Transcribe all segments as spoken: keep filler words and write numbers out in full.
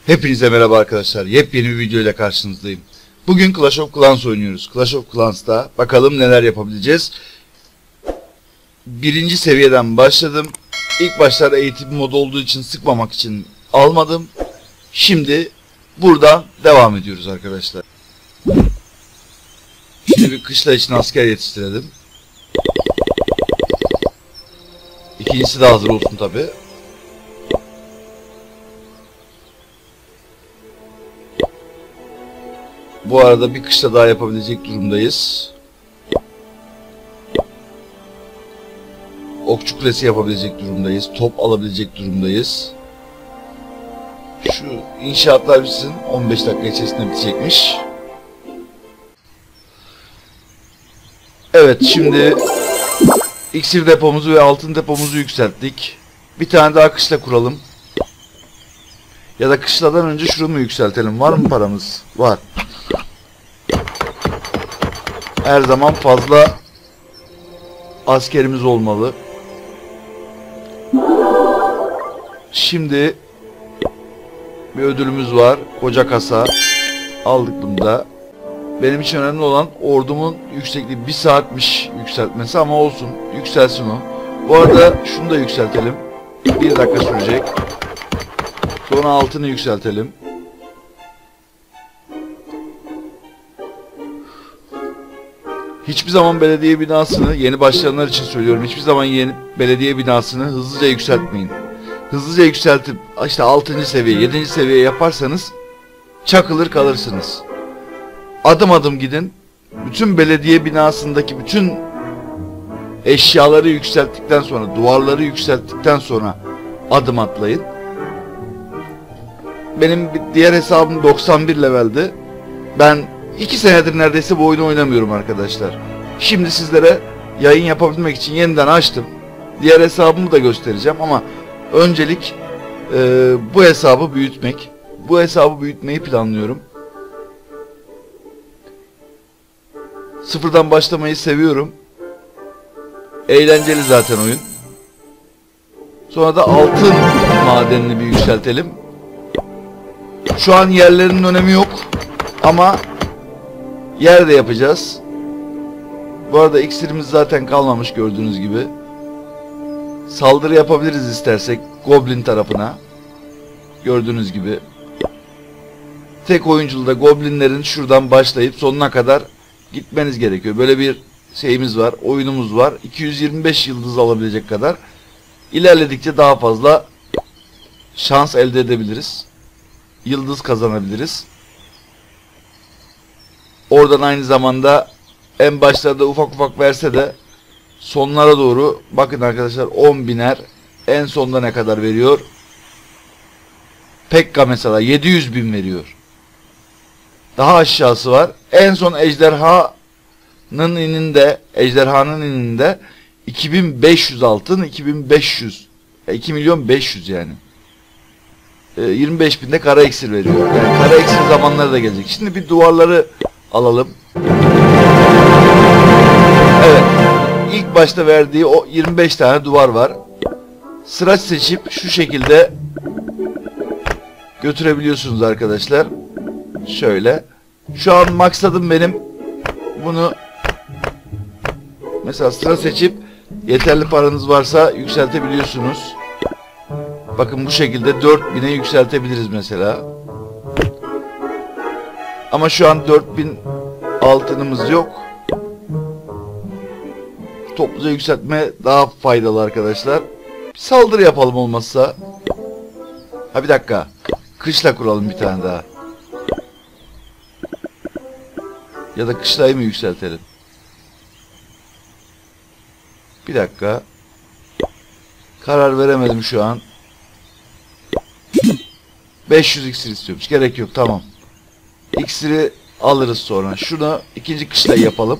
Hepinize merhaba arkadaşlar. Yepyeni bir video ile karşınızdayım. Bugün Clash of Clans oynuyoruz. Clash of Clans'ta bakalım neler yapabileceğiz. Birinci seviyeden başladım. İlk başlar eğitim modu olduğu için sıkmamak için almadım. Şimdi buradan devam ediyoruz arkadaşlar. Şimdi bir kışla için asker yetiştirelim. İkincisi de hazır olsun tabi. Bu arada bir kışla daha yapabilecek durumdayız. Okçu kulesi yapabilecek durumdayız. Top alabilecek durumdayız. Şu inşaatlar bitsin. on beş dakika içerisinde bitecekmiş. Evet, şimdi iksir depomuzu ve altın depomuzu yükselttik. Bir tane daha kışla kuralım. Ya da kışladan önce şunu mu yükseltelim? Var mı paramız? Var. Her zaman fazla askerimiz olmalı. Şimdi bir ödülümüz var. Koca kasa. Aldık bunu da. Benim için önemli olan ordumun yüksekliği bir saatmiş yükseltmesi ama olsun. Yükselsin o. Bu arada şunu da yükseltelim. Bir dakika sürecek. Sonra altını yükseltelim. Hiçbir zaman belediye binasını, yeni başlayanlar için söylüyorum, hiçbir zaman yeni belediye binasını hızlıca yükseltmeyin. Hızlıca yükseltip işte altıncı seviye, yedinci seviye yaparsanız çakılır kalırsınız. Adım adım gidin. Bütün belediye binasındaki bütün eşyaları yükselttikten sonra, duvarları yükselttikten sonra adım atlayın. Benim diğer hesabım doksan bir leveldi. Ben iki senedir neredeyse bu oyunu oynamıyorum arkadaşlar. Şimdi sizlere yayın yapabilmek için yeniden açtım. Diğer hesabımı da göstereceğim ama öncelik e, bu hesabı büyütmek. Bu hesabı büyütmeyi planlıyorum. Sıfırdan başlamayı seviyorum. Eğlenceli zaten oyun. Sonra da altın madenini bir yükseltelim. Şu an yerlerinin önemi yok ama yer de yapacağız. Bu arada iksirimiz zaten kalmamış gördüğünüz gibi. Saldırı yapabiliriz istersek Goblin tarafına. Gördüğünüz gibi. Tek oyunculuda Goblinlerin şuradan başlayıp sonuna kadar gitmeniz gerekiyor. Böyle bir şeyimiz var, oyunumuz var. iki yüz yirmi beş yıldız alabilecek kadar. İlerledikçe daha fazla şans elde edebiliriz. Yıldız kazanabiliriz. Oradan aynı zamanda en başlarda ufak ufak verse de sonlara doğru bakın arkadaşlar on biner, en sonda ne kadar veriyor? Pekka mesela yedi yüz bin veriyor. Daha aşağısı var. En son ejderhanın ininde, ejderhanın ininde iki bin beş yüz altın, iki bin beş yüz, iki milyon beş yüz yani. yirmi beş binde kara iksir veriyor. Yani kara iksir zamanları da gelecek. Şimdi bir duvarları alalım. Evet. İlk başta verdiği o yirmi beş tane duvar var. Sıra seçip şu şekilde götürebiliyorsunuz arkadaşlar. Şöyle. Şu an maksadım benim bunu mesela sıra seçip yeterli paranız varsa yükseltebiliyorsunuz. Bakın bu şekilde dört bine yükseltebiliriz mesela. Ama şu an dört bin altınımız yok. Topluca yükseltme daha faydalı arkadaşlar. Bir saldırı yapalım olmazsa. Ha bir dakika. Kışla kuralım bir tane daha. Ya da kışlayı mı yükseltelim? Bir dakika. Karar veremedim şu an. beş yüz iksir istiyormuş. Gerek yok, tamam. İksiri alırız sonra. Şunu ikinci kışlayı yapalım.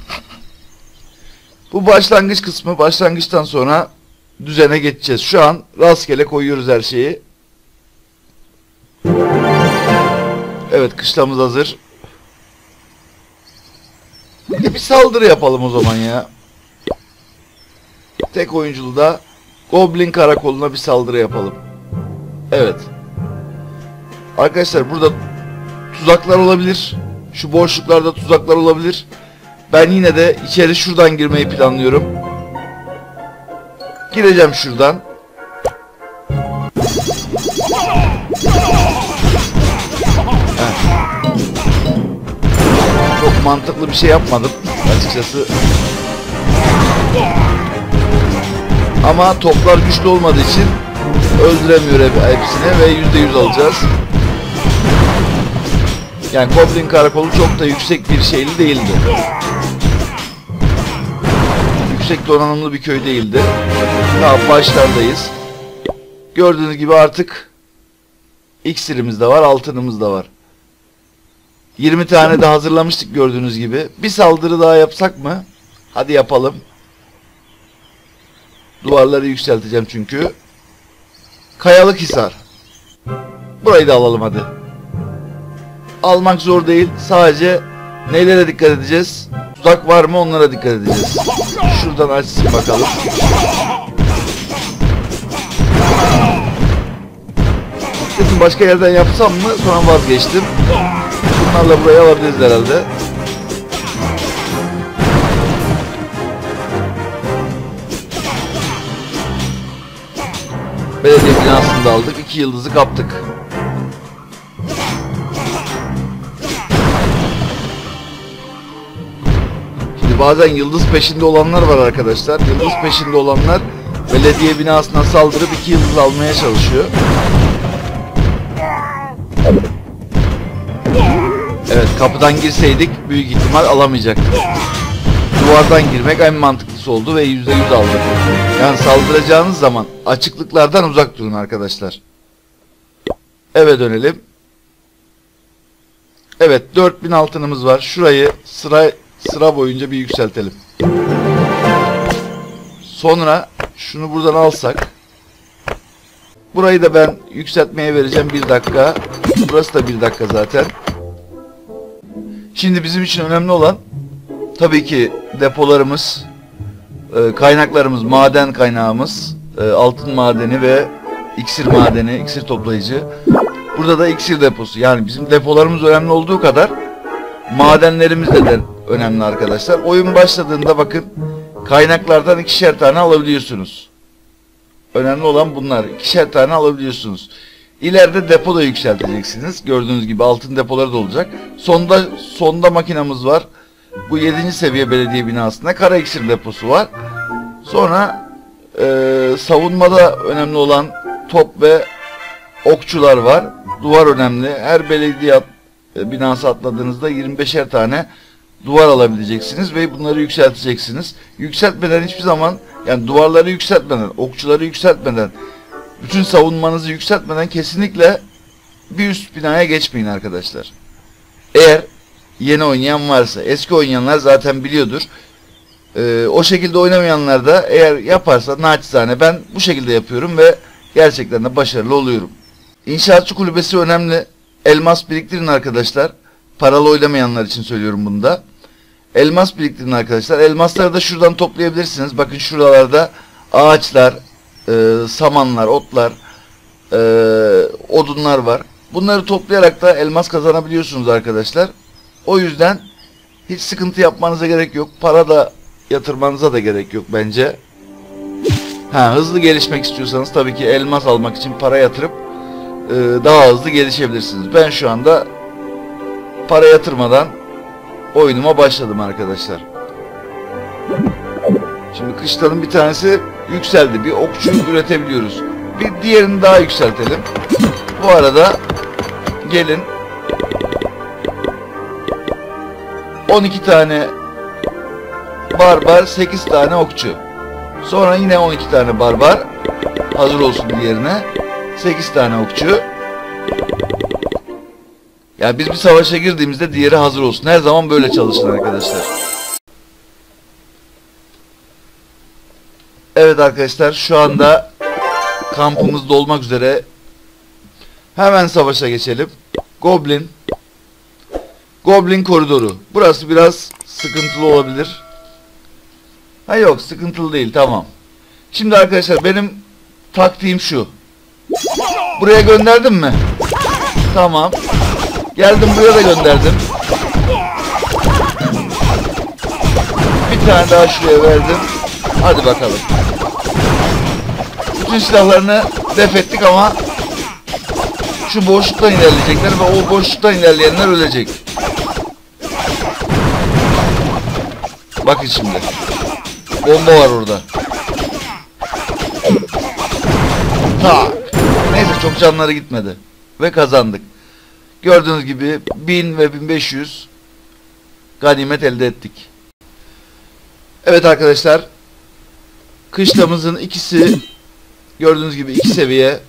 Bu başlangıç kısmı. Başlangıçtan sonra düzene geçeceğiz. Şu an rastgele koyuyoruz her şeyi. Evet, kışlamız hazır. E bir saldırı yapalım o zaman ya. Tek oyunculu da Goblin karakoluna bir saldırı yapalım. Evet. Arkadaşlar burada tuzaklar olabilir. Şu boşluklarda tuzaklar olabilir. Ben yine de içeri şuradan girmeyi planlıyorum. Gireceğim şuradan. Heh. Çok mantıklı bir şey yapmadım açıkçası. Ama toplar güçlü olmadığı için öldüremiyor hepsini ve yüzde yüz alacağız. Yani Goblin karakolu çok da yüksek bir şeyli değildi. Yüksek donanımlı bir köy değildi. Daha başlardayız. Gördüğünüz gibi artık iksirimiz de var, altınımız da var. yirmi tane de hazırlamıştık gördüğünüz gibi. Bir saldırı daha yapsak mı? Hadi yapalım. Duvarları yükselteceğim çünkü. Kayalık Hisar. Burayı da alalım hadi. Almak zor değil. Sadece nelere dikkat edeceğiz? Tuzak var mı onlara dikkat edeceğiz. Şuradan açsın bakalım. Dedim başka yerden yapsam mı? Sonra vazgeçtim. Bunlarla burayı alabiliriz herhalde. Belediye binasını da aldık. İki yıldızı kaptık. Şimdi bazen yıldız peşinde olanlar var arkadaşlar. Yıldız peşinde olanlar belediye binasına saldırıp iki yıldız almaya çalışıyor. Evet, kapıdan girseydik büyük ihtimal alamayacaktık. Duvardan girmek en mantıklısı oldu ve yüzde yüz aldık. Yani saldıracağınız zaman açıklıklardan uzak durun arkadaşlar. Eve dönelim. Evet, dört bin altınımız var. Şurayı sıra sıra boyunca bir yükseltelim. Sonra şunu buradan alsak. Burayı da ben yükseltmeye vereceğim bir dakika. Burası da bir dakika zaten. Şimdi bizim için önemli olan tabii ki depolarımız, kaynaklarımız, maden kaynağımız, altın madeni ve iksir madeni, iksir toplayıcı. Burada da iksir deposu. Yani bizim depolarımız önemli olduğu kadar madenlerimiz de, de önemli arkadaşlar. Oyun başladığında bakın kaynaklardan ikişer tane alabiliyorsunuz. Önemli olan bunlar. İkişer tane alabiliyorsunuz. İleride depo da yükselteceksiniz. Gördüğünüz gibi altın depoları da olacak. Sonda sonda makinamız var. Bu yedinci seviye belediye binasında kara iksir deposu var. Sonra e, savunmada önemli olan top ve okçular var. Duvar önemli. Her belediye at, e, binası atladığınızda yirmi beşer tane duvar alabileceksiniz ve bunları yükselteceksiniz. Yükseltmeden hiçbir zaman, yani duvarları yükseltmeden, okçuları yükseltmeden, bütün savunmanızı yükseltmeden kesinlikle bir üst binaya geçmeyin arkadaşlar. Eğer yeni oynayan varsa, eski oynayanlar zaten biliyordur. Ee, o şekilde oynamayanlar da eğer yaparsa naçizane ben bu şekilde yapıyorum ve gerçekten de başarılı oluyorum. İnşaatçı kulübesi önemli. Elmas biriktirin arkadaşlar. Paralı oynamayanlar için söylüyorum bunu da. Elmas biriktirin arkadaşlar. Elmasları da şuradan toplayabilirsiniz. Bakın şuralarda ağaçlar, e, samanlar, otlar, e, odunlar var. Bunları toplayarak da elmas kazanabiliyorsunuz arkadaşlar. O yüzden hiç sıkıntı yapmanıza gerek yok. Para da yatırmanıza da gerek yok bence. Ha, hızlı gelişmek istiyorsanız tabii ki elmas almak için para yatırıp e, daha hızlı gelişebilirsiniz. Ben şu anda para yatırmadan oyunuma başladım arkadaşlar. Şimdi kışlanın bir tanesi yükseldi. Bir okçu üretebiliyoruz. Bir diğerini daha yükseltelim. Bu arada gelin on iki tane barbar, sekiz tane okçu. Sonra yine on iki tane barbar. Hazır olsun diğerine. sekiz tane okçu. Yani biz bir savaşa girdiğimizde diğeri hazır olsun. Her zaman böyle çalışın arkadaşlar. Evet arkadaşlar, şu anda kampımız dolmak üzere. Hemen savaşa geçelim. Goblin. Goblin koridoru. Burası biraz sıkıntılı olabilir. Ha yok, sıkıntılı değil, tamam. Şimdi arkadaşlar benim taktiğim şu. Buraya gönderdim mi? Tamam. Geldim buraya da gönderdim. Bir tane daha şuraya verdim. Hadi bakalım. Bütün silahlarını def ettik ama şu boşluktan ilerleyecekler ve o boşluktan ilerleyenler ölecek. Bakın şimdi. Bomba var orada. Tak. Neyse çok canları gitmedi. Ve kazandık. Gördüğünüz gibi bin ve bin beş yüz ganimet elde ettik. Evet arkadaşlar. Kışlamızın ikisi gördüğünüz gibi iki seviye.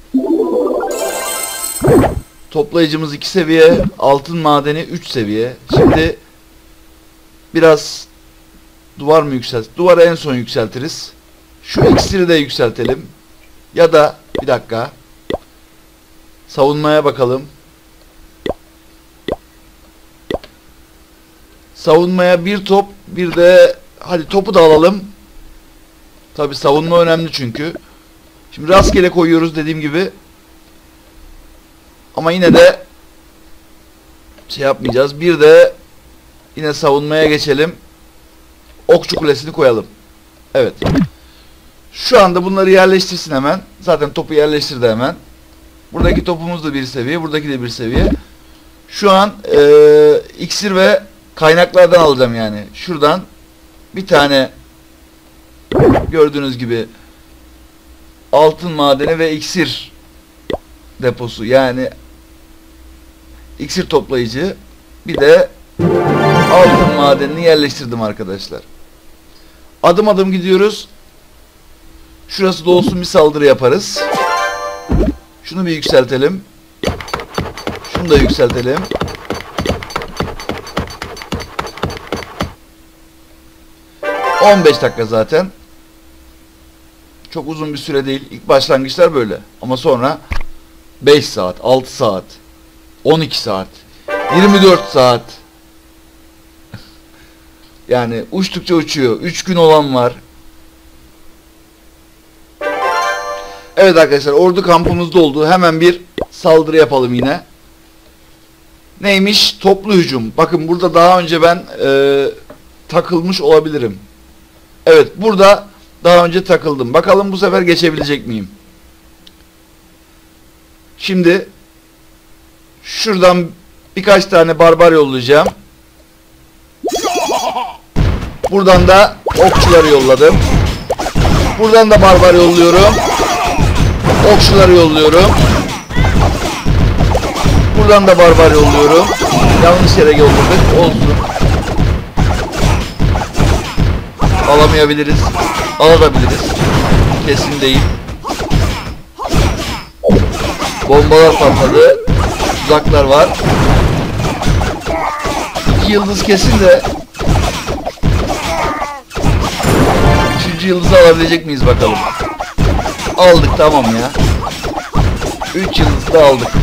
Toplayıcımız iki seviye. Altın madeni üç seviye. Şimdi biraz duvar mı yükselt? Duvarı en son yükseltiriz. Şu iksiri de yükseltelim. Ya da bir dakika. Savunmaya bakalım. Savunmaya bir top, bir de hadi topu da alalım. Tabi savunma önemli çünkü. Şimdi rastgele koyuyoruz dediğim gibi. Ama yine de şey yapmayacağız. Bir de yine savunmaya geçelim. Okçu kulesini koyalım. Evet. Şu anda bunları yerleştirsin hemen. Zaten topu yerleştirdi hemen. Buradaki topumuz da bir seviye. Buradaki de bir seviye. Şu an e, iksir ve kaynaklardan alacağım yani. Şuradan bir tane gördüğünüz gibi altın madeni ve iksir deposu. Yani iksir toplayıcı. Bir de altın madenini yerleştirdim arkadaşlar. Adım adım gidiyoruz. Şurası da olsun, bir saldırı yaparız. Şunu bir yükseltelim. Şunu da yükseltelim. on beş dakika zaten. Çok uzun bir süre değil. İlk başlangıçlar böyle. Ama sonra beş saat, altı saat, on iki saat, yirmi dört saat. Yani uçtukça uçuyor. üç gün olan var. Evet arkadaşlar, ordu kampımızda oldu. Hemen bir saldırı yapalım yine. Neymiş? Toplu hücum. Bakın burada daha önce ben e, takılmış olabilirim. Evet, burada daha önce takıldım. Bakalım bu sefer geçebilecek miyim? Şimdi şuradan birkaç tane barbar yollayacağım. Buradan da okçuları yolladım. Buradan da barbar yolluyorum. Okçuları yolluyorum. Buradan da barbar yolluyorum. Yanlış yere yolladık. Olsun. Alamayabiliriz. Alabiliriz. Kesin değil. Bombalar patladı. Tuzaklar var. İki yıldız kesin de üçüncü yıldızı alabilecek miyiz bakalım. Aldık, tamam ya. üç yıldız da aldık.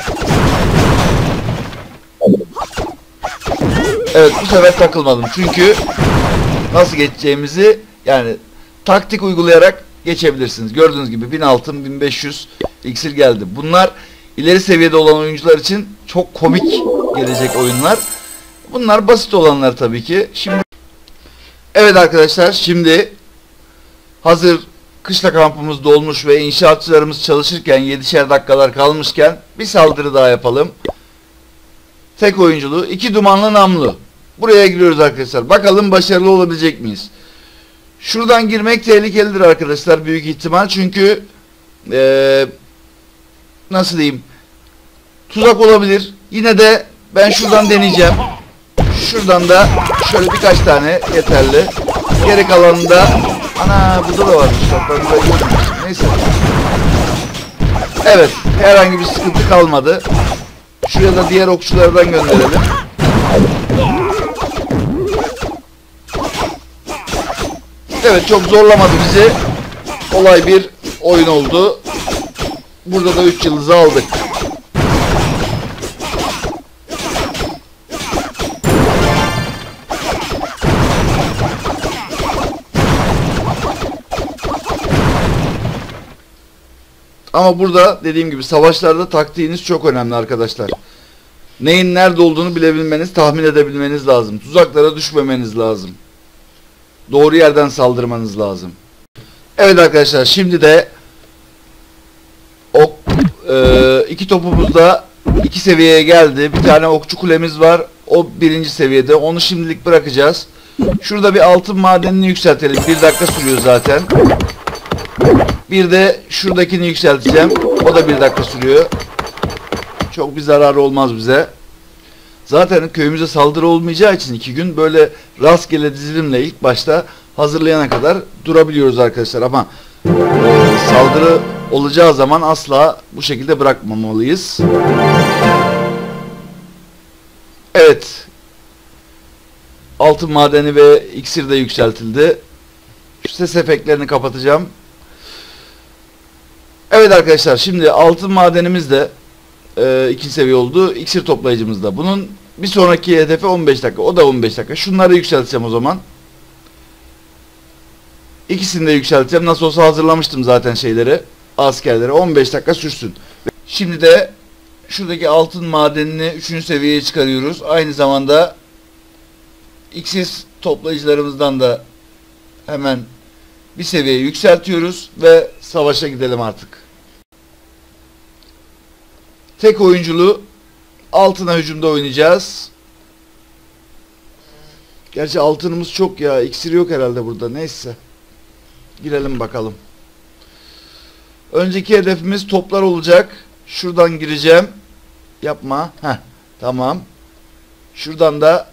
Evet, bu sefer takılmadım. Çünkü nasıl geçeceğimizi yani taktik uygulayarak geçebilirsiniz. Gördüğünüz gibi bin altın, bin beş yüz iksir geldi. Bunlar ileri seviyede olan oyuncular için çok komik gelecek oyunlar. Bunlar basit olanlar tabii ki. Şimdi evet arkadaşlar, şimdi hazır kışla kampımız dolmuş ve inşaatçılarımız çalışırken, yedişer dakikalar kalmışken bir saldırı daha yapalım. Tek oyunculu, iki dumanlı namlu. Buraya giriyoruz arkadaşlar. Bakalım başarılı olabilecek miyiz? Şuradan girmek tehlikelidir arkadaşlar, büyük ihtimal. Çünkü ee, nasıl diyeyim, tuzak olabilir. Yine de ben şuradan deneyeceğim. Şuradan da şöyle birkaç tane yeterli. Geri kalanında ana burada da varmış. Ben burayı görmemiştim. Neyse. Evet, herhangi bir sıkıntı kalmadı. Şuraya da diğer okçulardan gönderelim. Evet, çok zorlamadı bizi. Kolay bir oyun oldu. Burada da üç yıldızı aldık. Ama burada dediğim gibi savaşlarda taktiğiniz çok önemli arkadaşlar. Neyin nerede olduğunu bilebilmeniz, tahmin edebilmeniz lazım. Tuzaklara düşmemeniz lazım. Doğru yerden saldırmanız lazım. Evet arkadaşlar, şimdi de ok, e, iki topumuz da iki seviyeye geldi. Bir tane okçu kulemiz var. O birinci seviyede. Onu şimdilik bırakacağız. Şurada bir altın madenini yükseltelim. Bir dakika sürüyor zaten. Bir de şuradakini yükselteceğim. O da bir dakika sürüyor. Çok bir zararı olmaz bize. Zaten köyümüze saldırı olmayacağı için iki gün böyle rastgele dizilimle ilk başta hazırlayana kadar durabiliyoruz arkadaşlar. Ama e, saldırı olacağı zaman asla bu şekilde bırakmamalıyız. Evet. Altın madeni ve iksir de yükseltildi. Şu ses efektlerini kapatacağım. Evet arkadaşlar, şimdi altın madenimiz de e, ikinci seviye oldu. İksir toplayıcımız da. Bunun bir sonraki hedefi on beş dakika. O da on beş dakika. Şunları yükselteceğim o zaman. İkisini de yükselteceğim. Nasıl olsa hazırlamıştım zaten şeyleri. Askerleri. on beş dakika sürsün. Şimdi de şuradaki altın madenini üçüncü seviyeye çıkarıyoruz. Aynı zamanda iksir toplayıcılarımızdan da hemen bir seviye yükseltiyoruz ve savaşa gidelim artık. Tek oyunculu altına hücumda oynayacağız. Gerçi altınımız çok ya. İksir yok herhalde burada. Neyse. Girelim bakalım. Önceki hedefimiz toplar olacak. Şuradan gireceğim. Yapma. Heh. Tamam. Şuradan da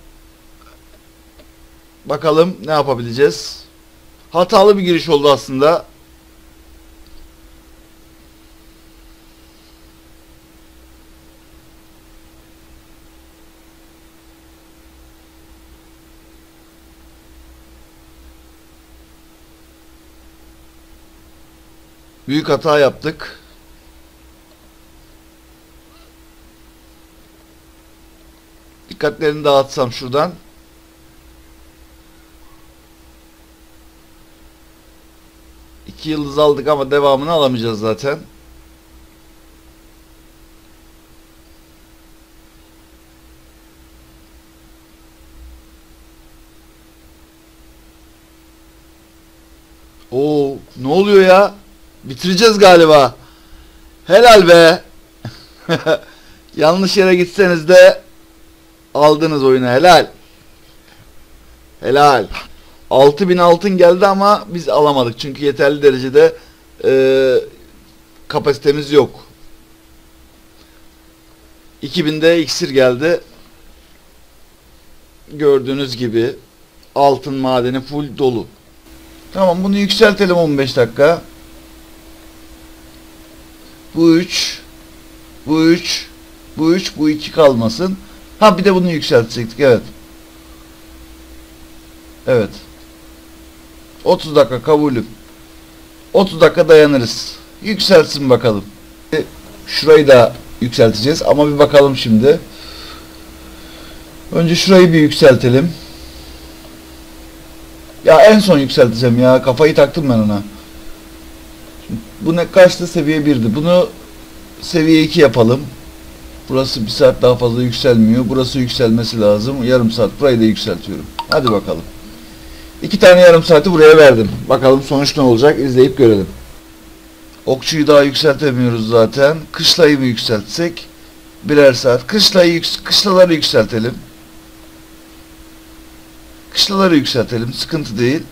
bakalım ne yapabileceğiz. Hatalı bir giriş oldu aslında. Büyük hata yaptık. Dikkatlerini dağıtsam şuradan. İki yıldız aldık ama devamını alamayacağız zaten. Oo, ne oluyor ya? Bitireceğiz galiba. Helal be. Yanlış yere gitseniz de aldınız oyunu. Helal. Helal. altı bin altın geldi ama biz alamadık. Çünkü yeterli derecede e, kapasitemiz yok. iki binde iksir geldi. Gördüğünüz gibi altın madeni full dolu. Tamam, bunu yükseltelim on beş dakika. Bu üç, bu üç, bu üç, bu iki kalmasın. Ha, bir de bunu yükseltecektik, evet. Evet. otuz dakika kabulüm. otuz dakika dayanırız. Yükselsin bakalım. Şurayı da yükselteceğiz ama bir bakalım şimdi. Önce şurayı bir yükseltelim. Ya en son yükselteceğim ya. Kafayı taktım ben ona. Bu ne kaçtı? Seviye birdi. Bunu seviye iki yapalım. Burası bir saat daha fazla yükselmiyor. Burası yükselmesi lazım. Yarım saat. Burayı da yükseltiyorum. Hadi bakalım. İki tane yarım saati buraya verdim. Bakalım sonuç ne olacak? İzleyip görelim. Okçuyu daha yükseltemiyoruz zaten. Kışlayı mı yükseltsek? Birer saat. Kışlayı, kışlaları yükseltelim. Kışlaları yükseltelim. Sıkıntı değil.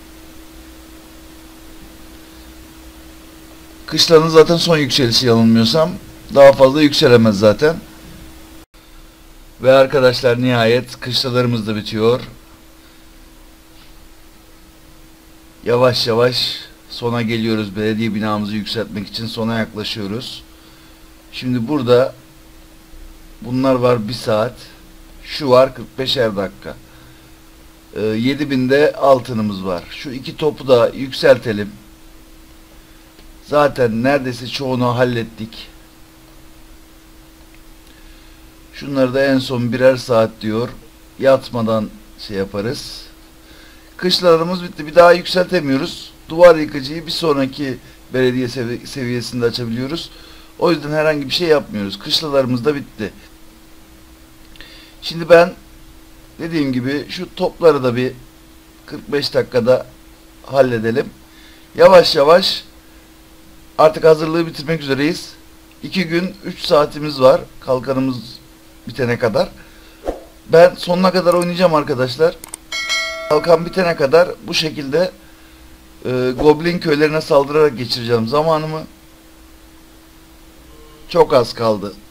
Kışlanın zaten son yükselişi yanılmıyorsam. Daha fazla yükselemez zaten. Ve arkadaşlar nihayet kışlalarımız da bitiyor. Yavaş yavaş sona geliyoruz. Belediye binamızı yükseltmek için sona yaklaşıyoruz. Şimdi burada bunlar var bir saat. Şu var kırk beşer dakika. Ee, yedi binde altınımız var. Şu iki topu da yükseltelim. Zaten neredeyse çoğunu hallettik. Şunları da en son birer saat diyor. Yatmadan şey yaparız. Kışlalarımız bitti. Bir daha yükseltemiyoruz. duvar yıkıcıyı bir sonraki belediye sevi seviyesinde açabiliyoruz. O yüzden herhangi bir şey yapmıyoruz. Kışlalarımız da bitti. Şimdi ben dediğim gibi şu topları da bir kırk beş dakikada halledelim. Yavaş yavaş artık hazırlığı bitirmek üzereyiz. iki gün üç saatimiz var kalkanımız bitene kadar. Ben sonuna kadar oynayacağım arkadaşlar. Kalkan bitene kadar bu şekilde e, Goblin köylerine saldırarak geçireceğim zamanımı. Çok az kaldı.